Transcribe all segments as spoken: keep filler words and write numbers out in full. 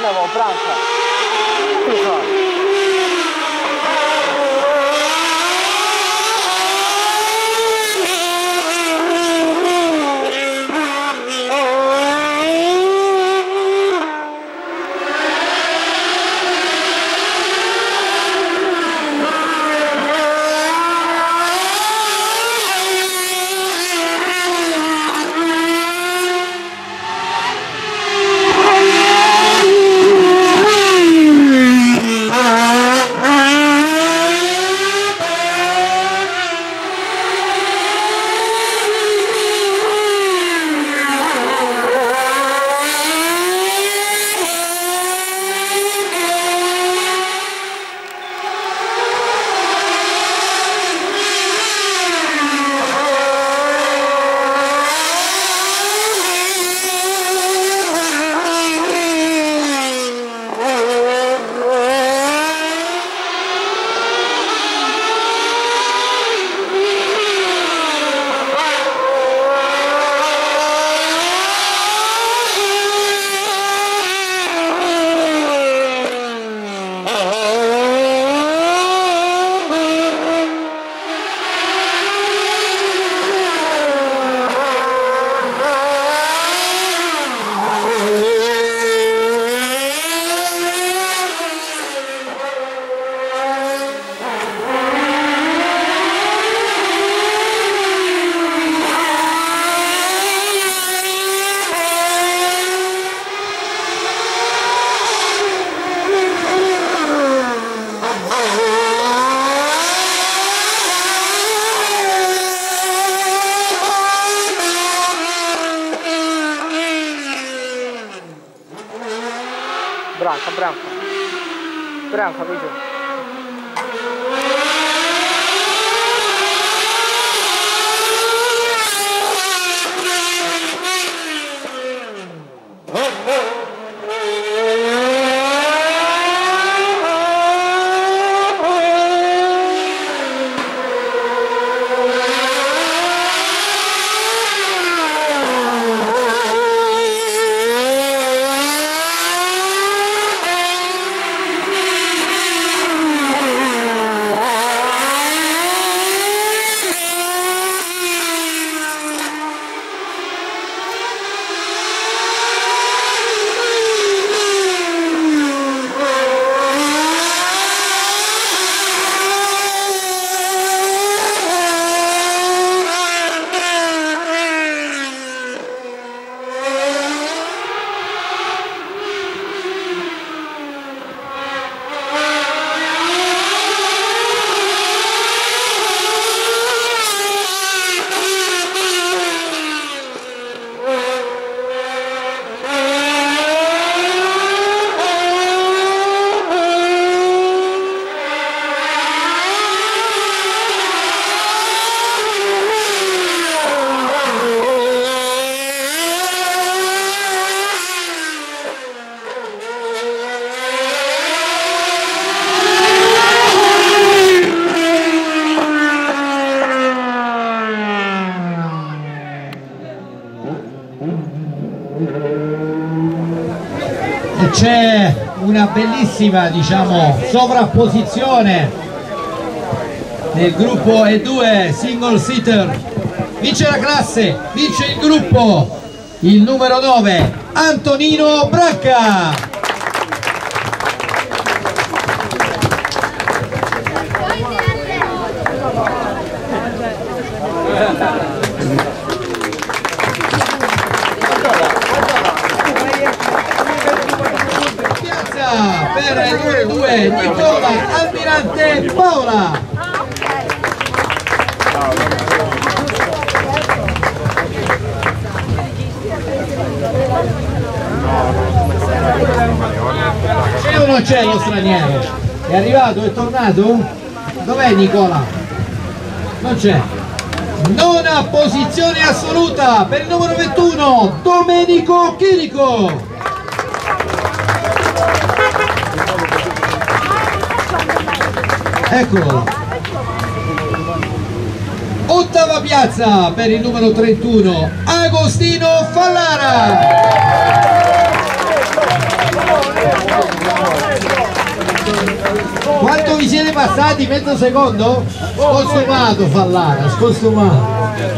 Andiamo, Branca. Branca, branca. Branca, vedo. C'è una bellissima, diciamo, sovrapposizione nel gruppo E due single seater. Vince la classe, vince il gruppo, il numero nove, Antonino Branca. Per il numero due Nicola Almirante Paola. C'è o non c'è lo straniero? È arrivato? È tornato? Dov'è Nicola? Non c'è. Nona posizione assoluta per il numero ventuno Domenico Chirico. Eccolo. Ottava piazza per il numero trentuno Agostino Fallara. siete passati mezzo secondo? Scostumato fa Lara, scostumato.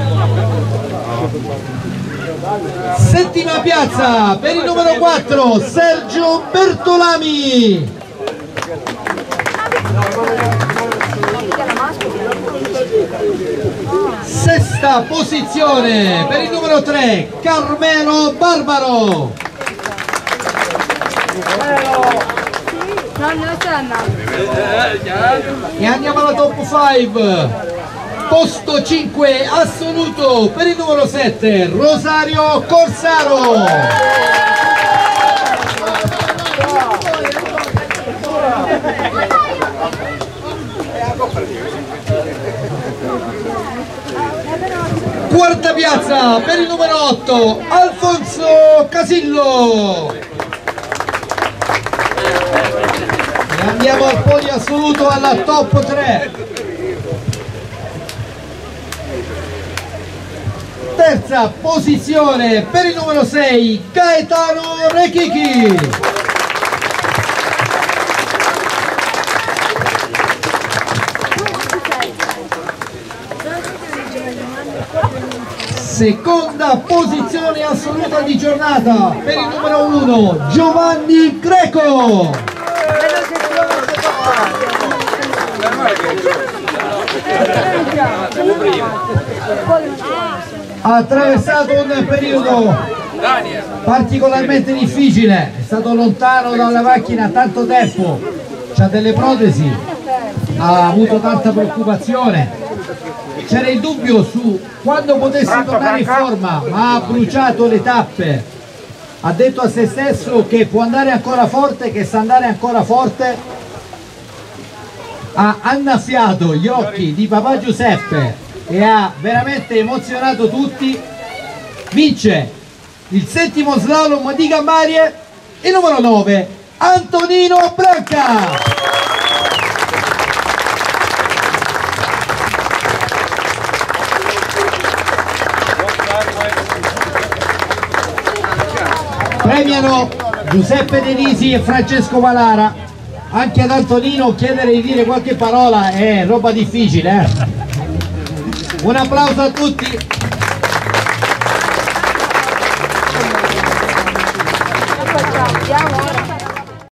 Settima piazza per il numero quattro, Sergio Bertolami. Sesta posizione per il numero tre, Carmelo Barbaro. E andiamo alla top cinque. Posto cinque assoluto per il numero sette, Rosario Corsaro. Quarta piazza per il numero otto, Alfonso Casillo. E andiamo al podio assoluto alla top tre. Terza posizione per il numero sei, Gaetano Rechichi. Seconda posizione assoluta di giornata per il numero uno, Giovanni Greco. Ha attraversato un periodo particolarmente difficile, è stato lontano dalla macchina tanto tempo, ha delle protesi, ha avuto tanta preoccupazione, c'era il dubbio su quando potesse tornare in forma, ma ha bruciato le tappe, ha detto a se stesso che può andare ancora forte, che sa andare ancora forte, ha annaffiato gli occhi di papà Giuseppe e ha veramente emozionato tutti. Vince il settimo slalom di Gambarie il numero nove, Antonino Branca. Premiano Giuseppe Denisi e Francesco Valara. Anche ad Antonino chiedere di dire qualche parola è roba difficile, eh? Un applauso a tutti.